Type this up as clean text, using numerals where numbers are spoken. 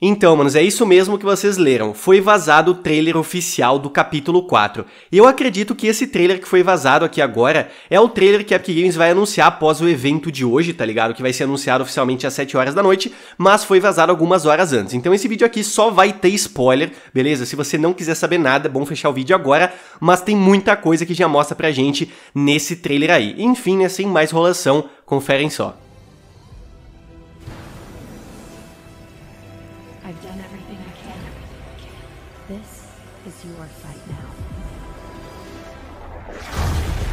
Então, manos, é isso mesmo que vocês leram. Foi vazado o trailer oficial do capítulo 4. E eu acredito que esse trailer que foi vazado aqui agora é o trailer que a Epic Games vai anunciar após o evento de hoje, tá ligado? Que vai ser anunciado oficialmente às 7 horas da noite, mas foi vazado algumas horas antes. Então esse vídeo aqui só vai ter spoiler, beleza? Se você não quiser saber nada, é bom fechar o vídeo agora, mas tem muita coisa que já mostra pra gente nesse trailer aí. Enfim, né, sem mais enrolação, conferem só. I've done everything I can. This is your fight now.